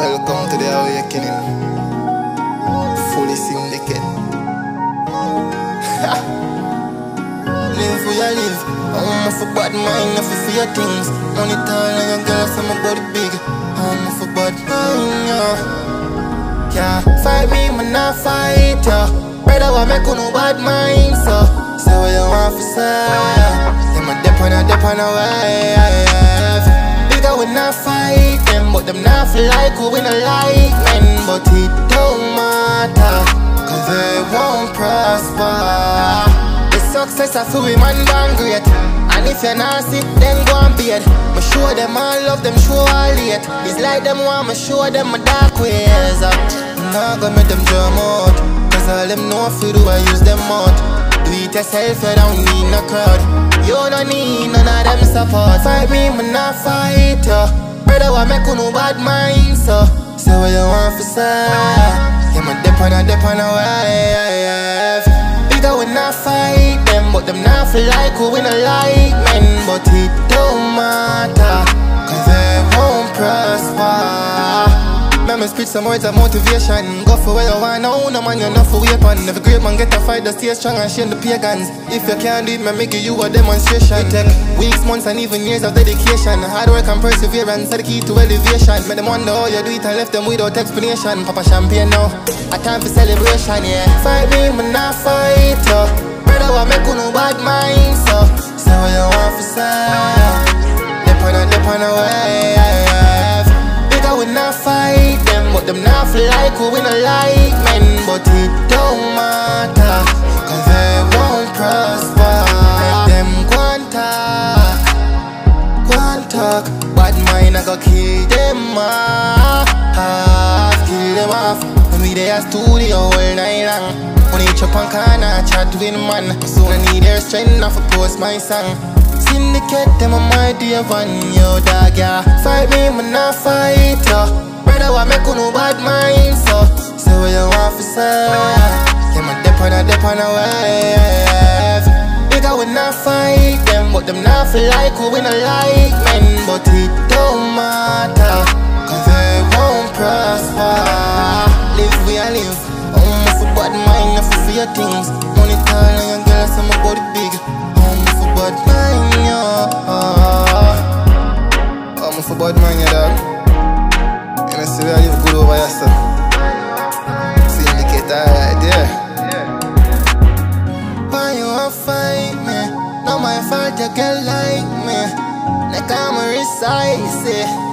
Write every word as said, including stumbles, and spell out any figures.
Welcome to the awakening. Fully syndicate. Live where you live. I'm off a bad mind, off for your things. Money tall and your girl, so my body big. I'm off a bad mind, yeah. Yeah, fight me, man, I fight, yeah. Brother, I make no bad mind, so say what you want for say. Yeah, my dip on a dip on a wave. Bigger we not fight them, but them not feel like we win a like men. But it don't matter, cause they won't prosper. The success of we man born great. And if you're nasty, then go and beat. Me show them I love them, show all late. It's like them want me show them my dark ways. I'm not gonna make them drum out, cause all them know if you do I use them out. Do it yourself, you don't need no crowd. You don't need none of them support. Fight me, man, not fight ya. Brother, I make no bad mind, so say what you want for say. Yeah, man, dip on a dip on a wave. Bigger we not fight them, but them not feel like we win a like men. But it don't matter, cause they won't prosper. Let me speak some words of motivation. Go for where you want now, no man, you're not for weapon. Every great man get a fight that stay strong and shame the pagans. If you can't do it, man, make you a demonstration. It take weeks, months and even years of dedication. Hard work and perseverance are the key to elevation. Make them wonder how you do it and left them without explanation. Papa champagne now, a time for celebration, yeah. Fight me, man, not fight, uh. Brother, I make no bad mind, so say what you want for say. Dip on a, dip on a wave. Bigger we not fight them, but them not feel like we win a like men. But it don't matter, cause they won't prosper. Let them go and talk, go and talk. Bad mind I go kill them off, kill them off. When we there studio all night long. When each up on corner chat with man. Soon I need their strength enough to post my song. Syndicate them on my dear one, yo dog, yeah. Fight me, man, not fight, yo. Brother, I make no bad mind, so say what you want for say. Yeah, man, dip on a, dip on a wave. Bigger we not fight them, but them not feel like we win a like men. But it don't matter, cause they won't prosper. Live where I live, I'm off a bad mind, off for your things. Money tall and your girl, so my body big. I'm off a bad mind. I'm for bad man, you dog. You know, see, I live good over yourself. Syndicate, alright, yeah. Why you wanna fight me? Not my fault, you get like me. Like I'm a recise,